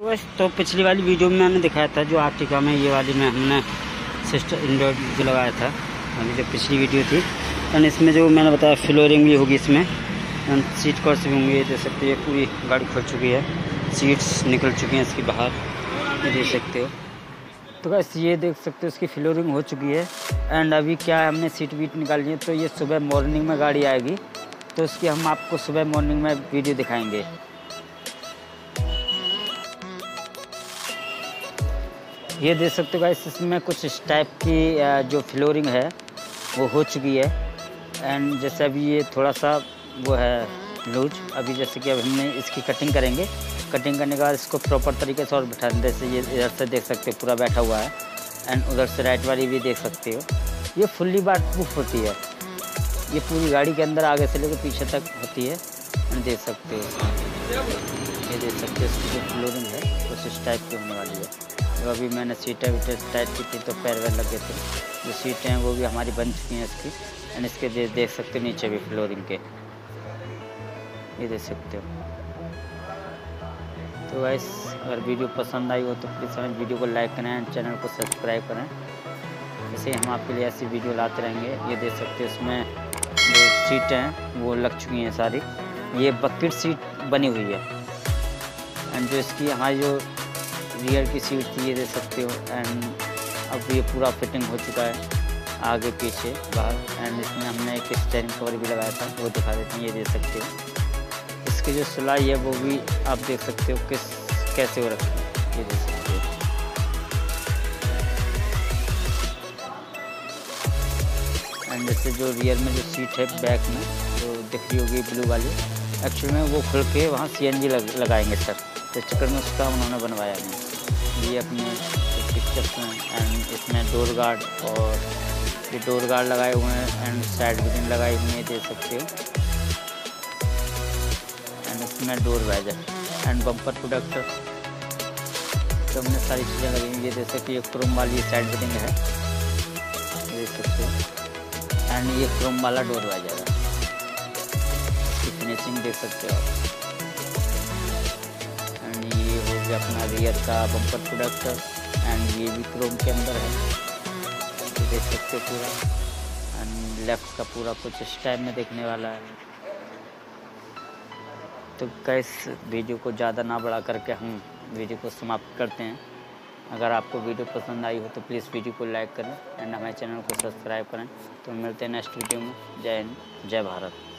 बस तो पिछली वाली वीडियो में मैंने दिखाया था जो आर्टिका में ये वाली में हमने सिस्टम इंडोर जो लगाया था, अभी जो पिछली वीडियो थी। एंड इसमें जो मैंने बताया फ्लोरिंग भी होगी इसमें, एंड सीट कवर्स भी होंगे। देख सकते हो ये पूरी गाड़ी खुल चुकी है, सीट्स निकल चुकी हैं इसकी बाहर, ये देख सकते हो। तो बस ये देख सकते हो इसकी फ्लोरिंग हो चुकी है। एंड अभी क्या है, हमने सीट वीट निकाली है, तो ये सुबह मॉर्निंग में गाड़ी आएगी, तो उसकी हम आपको सुबह मॉर्निंग में वीडियो दिखाएंगे। ये देख सकते हो गाइस, इसमें कुछ इस टाइप की जो फ्लोरिंग है वो हो चुकी है। एंड जैसे अभी ये थोड़ा सा वो है लूज, अभी जैसे कि अब हमने इसकी कटिंग करेंगे। कटिंग करने के बाद इसको प्रॉपर तरीके से और बैठा, जैसे ये इधर से देख सकते हो पूरा बैठा हुआ है, एंड उधर से राइट वाली भी देख सकते हो। ये फुल्ली वाटर प्रूफ होती है, ये पूरी गाड़ी के अंदर आगे से लेकर पीछे तक होती है। एंड देख सकते हो, ये देख सकते हो इसकी जो फ्लोरिंग है कुछ इस टाइप की होने वाली है। तो अभी मैंने सीटें वीटें टाइट की थी तो पैर वैर लगे थे, जो सीटें हैं वो भी हमारी बन चुकी हैं इसकी। एंड इसके देख सकते हो नीचे भी फ्लोरिंग के, ये देख सकते हो। तो गाइस अगर वीडियो पसंद आई हो तो प्लीज़ हमें वीडियो को लाइक करें एंड चैनल को सब्सक्राइब करें, ऐसे हम आपके लिए ऐसी वीडियो लाते रहेंगे। ये देख सकते हो इसमें जो सीटें हैं वो लग चुकी हैं सारी, ये बकेट सीट बनी हुई है। एंड जो इसकी हमारी जो रियर की सीट थी ये देख सकते हो। एंड अब ये पूरा फिटिंग हो चुका है आगे पीछे बाहर। एंड इसमें हमने एक स्टेयरिंग कवर भी लगाया था, वो दिखा देते हैं, ये देख सकते हो। इसकी जो सिलाई है वो भी आप देख सकते हो कैसे हो रखी है, ये देख सकते हो। एंड जैसे जो रियर में जो सीट है बैक में जो दिख रही होगी ब्लू वाली, एक्चुअल में वो खुल के वहाँ CNG लगाएंगे सर, तो चक्कर में उसका उन्होंने बनवाया नहीं। ये अपने पिक्चर्स में। एंड इसमें डोर गार्ड और ये डोर गार्ड लगाए हुए हैं, एंड साइड बिल्डिंग लगाई हुई है, देख सकते हो। एंड इसमें door visor and bumper protector, तो हमने सारी चीज़ें लगी हुई। ये देख सकते हो, ये क्रोम वाली साइड बिल्डिंग है, देख सकते हो। एंड ये क्रोम वाला डोर वाइजर है, इसकी फिनिशिंग देख सकते हो आप। एंड ये हो गया अपना रियर का बम्पर प्रोटेक्टर, एंड ये भी क्रोम के अंदर है, तो देख सकते हो पूरा। एंड लेफ्ट का पूरा कुछ इस टाइप में देखने वाला है। तो गाइस वीडियो को ज़्यादा ना बढ़ा करके हम वीडियो को समाप्त करते हैं। अगर आपको वीडियो पसंद आई हो तो प्लीज़ वीडियो को लाइक करें एंड हमारे चैनल को सब्सक्राइब करें। तो मिलते हैं नेक्स्ट वीडियो में। जय हिंद, जय भारत।